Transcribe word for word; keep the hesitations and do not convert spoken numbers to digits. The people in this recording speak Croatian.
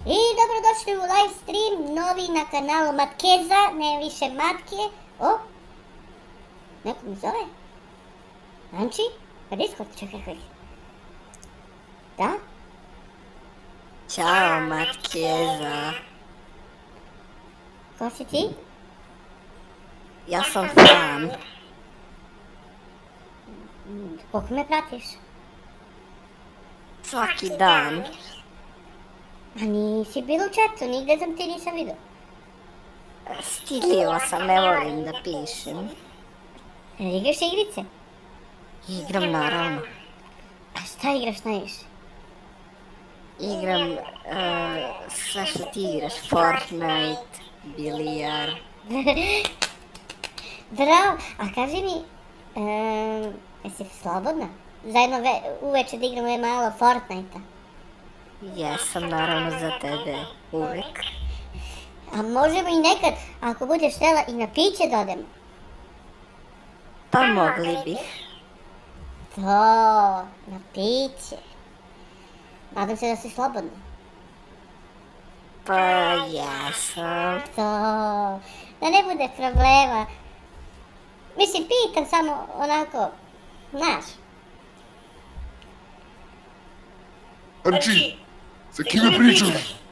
I dobrodošli u live stream, novi na kanalu Matkeza, ne više Matke. O, neko mi zove? Anči? Pa Discord, čekaj, čekaj. Da? Ćao, Matkeza. Ko si ti? Ja sam fan. Koliko me pratiš? Svaki dan. A nisi bila u chatu, nigde sam ti nisam vidio. Stidljiva sam, ne volim da pišem. E, igraš igrice? Igram naravno. A šta igraš najviše? Igram uh, sve što ti igraš. Fortnite, bilijar. Bravo, a kaži mi, um, jesi slobodna? Zajedno ve, uveče da igramo je malo Fortnite-a. Jesam naravno za tebe, uvijek. A možemo i nekad, ako budeš htjela, i na piće da odemo. Pa mogli bih. To, na piće. Nadam se da si slobodna. Pa jesam. To, da ne bude problema. Mislim, pitam samo onako, znaš. Anči, sa kime pričaš?